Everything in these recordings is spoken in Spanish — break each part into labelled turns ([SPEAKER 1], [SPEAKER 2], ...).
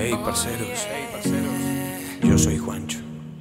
[SPEAKER 1] Hey parceros, yo soy Juancho.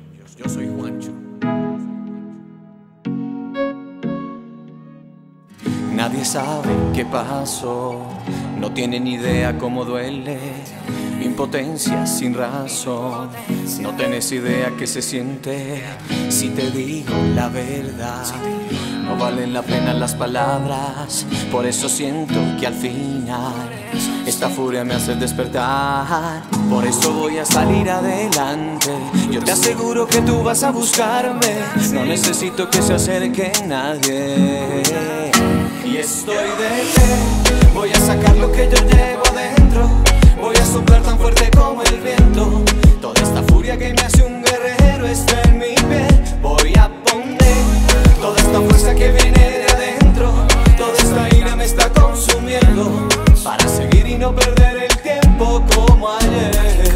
[SPEAKER 1] Nadie sabe qué pasó, no tienen idea cómo duele. Impotencia sin razón, no tenés idea qué se siente. Si te digo la verdad, no valen la pena las palabras. Por eso siento que al final esta furia me hace despertar. Por eso voy a salir adelante. Yo te aseguro que tú vas a buscarme. No necesito que se acerque nadie. Y estoy de pie, voy a sacar lo que yo llevo adentro. Voy a soplar tan fuerte como el viento. Toda esta furia que me hace un guerrero está en mi piel. Voy a poner toda esta fuerza que viene de adentro. Toda esta ira me está consumiendo, para seguir y no perder el tiempo como ayer.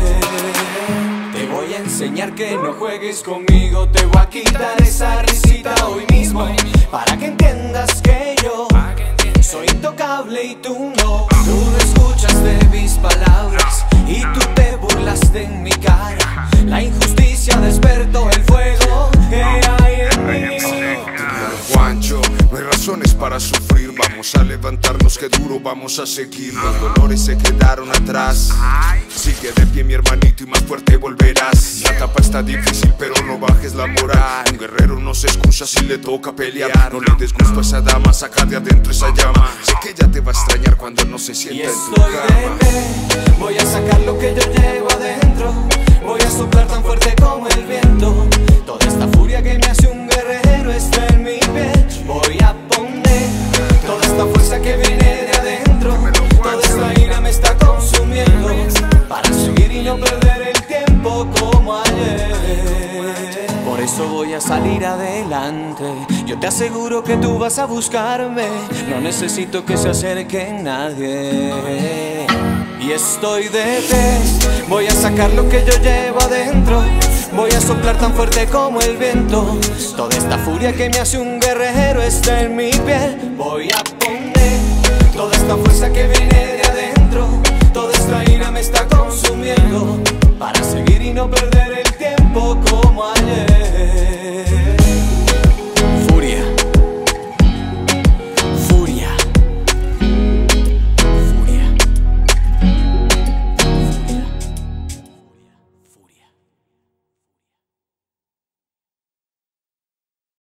[SPEAKER 1] Te voy a enseñar que no juegues conmigo. Te voy a quitar esa risita hoy mismo, para que entiendas que yo soy intocable y tú no. Tú no escuchas de mis palabras y tú te burlaste en mi cara. La injusticia despertó el fuego que hay en mí.
[SPEAKER 2] Juancho, no hay razones para sufrir. Vamos a levantarnos, que duro vamos a seguir. Los dolores se quedaron atrás. Sigue de pie mi hermanito y más fuerte volverás. La etapa está difícil pero no bajes la moral. Un guerrero no se excusa si le toca pelear. No le des gusto a esa dama, saca de adentro esa llama. Sé que ella te va a extrañar cuando no se sienta en tu cama.
[SPEAKER 1] Voy a sacar lo que yo llevo adentro. Voy a soplar tan fuerte como el viento. Toda esta furia que me hace un guerrero está en mi piel. Voy a poner toda esta fuerza que viene de adentro. Toda esta ira me está consumiendo, para seguir y no perder el tiempo como ayer. Por eso voy a salir adelante. Yo te aseguro que tú vas a buscarme. No necesito que se acerque nadie. Y estoy de pie, voy a sacar lo que yo llevo adentro. Voy a soplar tan fuerte como el viento. Toda esta furia que me hace un guerrero está en mi piel. Voy a poner toda esta fuerza que viene de adentro. Toda esta ira me está consumiendo, para seguir y no perder el tiempo.